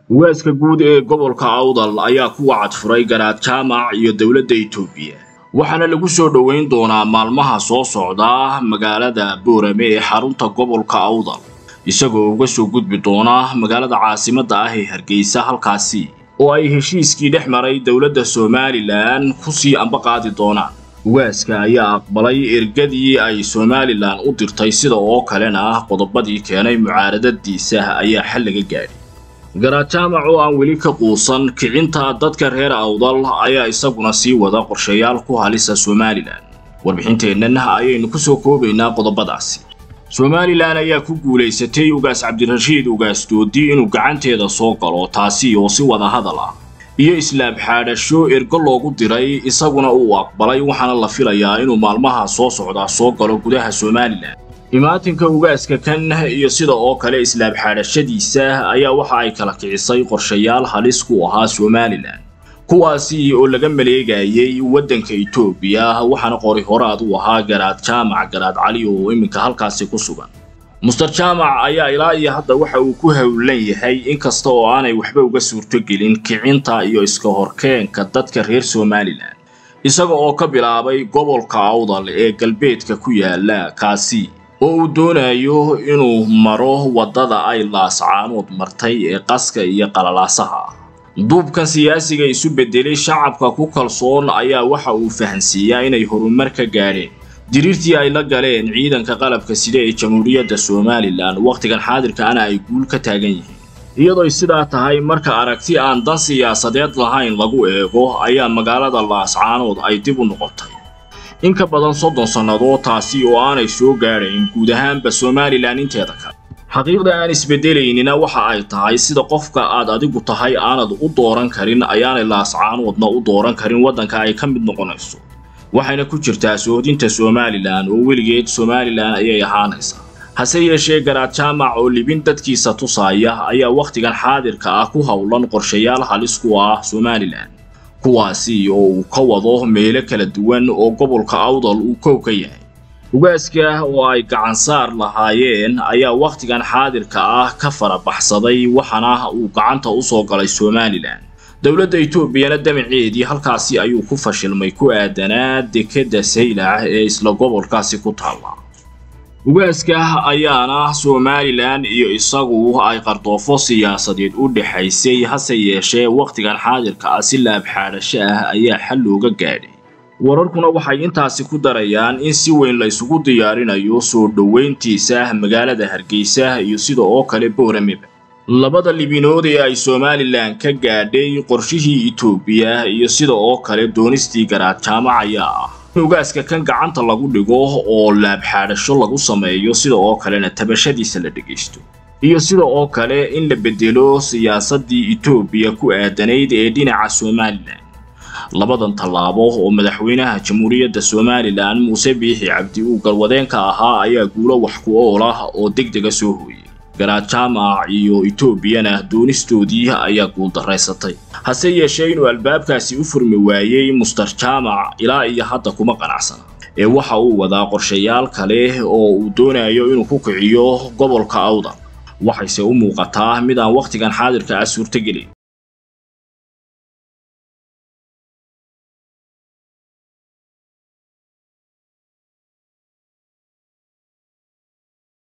Waaska guud ee gobolka Awdal ayaa ku wacad furay garaad jaamac iyo dawladda Itoobiya waxaana lagu soo dhaweyn doonaa maalmaha soo socda magaalada Boorame ee xarunta gobolka Awdal isagoo uga soo gudbi doona magaalada caasimadda ah ee Hargeysa halkaasi oo ay heshiiskii dhex maray dawladda Somaliland ku sii ambaqaadi doonaan. Waaska ayaa aqbalay ergadii ay Somaliland u dirtay sida oo kalena qodobadii keenay mucaaradadiisa ayaa xal laga gaaray. garaad jaamac oo aan weli ka quusan kicinta dadka reer Awdal ayaa isaguna sii wada qorshayaal ku halisa Somaliland. Warbixinteenna ayaynu ku soo koobaynaa qodobadaasi. Somaliland ayaa ku guuleysatay ugaas Cabdirashiid ugaas Doodi inuu gacanteeda soo galo taasi oo si wada hadal ah iyo islaam xaadasho ergo loogu diray isaguna uu aqbalay waxaana la filayaa inuu maalmaha soo socda soo galo gudaha Somaliland. imaatinka ugaaska kan iyo sida oo kale islaam xaadashadiisa ayaa waxa ay kala kicisay qorshayaal halis ku ahaa Somaliland kuwaasi oo laga maleegayay wadanka Itoobiya waxaana qori horaad u ahaa garaad jaamac garaad cali oo iminka halkaasi ku sugan. Mr. Jaamac ayaa ilaa iyo hadda waxa uu ku hawlan yahay inkasta oo aanay waxba uga suurto gelin kicinta iyo iska horkeenka dadka reer Somaliland isaga oo ka bilaabay gobolka Awdal ee galbeedka ku yaala kaasi oo uu doonayo inuu maro wadada ay laascaanood martay ee qaska iyo qalalaasaha. duubkan siyaasiga isu bedelay shacabka ku kalsoon ayaa waxa uu fahansiiyaa inay horumar ka gaareen diriirtii ay la galeen ciidanka qalabka sida ee Jamhuuriyadda Somaliland waqtigan xaadirka ay guul ka taagan yihiin. iyadoo sidaa tahay marka aragti aan dan siyaasadeed lahayn lagu eego ayaa magaalada laascaanood ay dib u noqotay in ka badan 30 sanadood taasi oo aanay soo gaareen guud ahaanba Somaliland inteeda kale. xaqiiqda aan isbedelayna waxa ay tahay sida qofka aad adigu tahay aanad u dooran karin ayaanay laascaanoodna u dooran karin wadanka ay ka mid noqonayso. waxayna ku jirtaa soodinta Somaliland oo weligeed Somaliland ayay ahaanaysaa. hase yeeshee garaad jaamac oo libin dadkiisa tusaya ayaa waqtigan xaadirka ah ku hawlan qorshayaal halis ku ah Somaliland kuwaasi oo uu ka wado meelo kala duwan oo gobolka Awdal uu ka yahay. ugaaska oo ay gacan saar lahaayeen ayaa waqtigan xaadirka ah ka farabaxsaday waxana uu gacanta u soo galay Somaliland. dawladda Itoobiya damaceedii halkaasi ayuu ku fashilmay ku aadanaa dekeda Saylac ee isla gobolkaasi ku taala. ugaaska ayaana Somaliland iyo isagu ay qardoofo siyaasadeed u dhaxaysay hase yeeshee waqtigan xaadirka ah si laab xaadasho ah ayaa xal looga gaaray. wararkuna waxay intaasi ku darayaan in si weyn la isugu diyaarinayo soo dhaweyntiisa magaalada Hargeysa iyo sida oo kale Boorame. labada libinood ee ay Somaliland ka gaadhay qorshihii Itoobiya iyo sida oo kale doonistii garaad jaamac ayaa ugaaska kan gacanta lagu dhigo oo laab xaadasho lagu sameeyo sida oo kalena tabashadiisa la dhageysto iyo sida oo kale in la bedelo siyaasadii Itoobiya ku aadanayd ee dhinaca Somaliland. labadan talaabo oo madaxweynaha Jamhuuriyadda Somaliland Muuse Biixi Cabdi uu galwadeenka ahaa ayaa guulo wax ku ool ah oo degdeg soo hooyay. garaad jaamac iyo Itoobiyana doonistoodii ayaa guul daraysatay. hase yeeshee inuu albaabkaasi u furmi waayay Mr. Jaamac ilaa iyo hadda kuma qanacsana ee waxa uu wadaa qorshayaal kale oo uu doonayo inuu ku kiciyo gobolka Awdal waxayse u muuqataa mid aan waqtigan xaadirka ah suurtagelin.